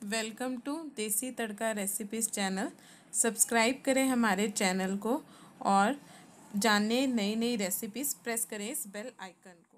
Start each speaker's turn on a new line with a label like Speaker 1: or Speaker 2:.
Speaker 1: Welcome to देसी तड़का recipes channel. Subscribe करें हमारे चैनल को और जानें नई नई रेसिपीज़। प्रेस करें इस बेल आइकन को।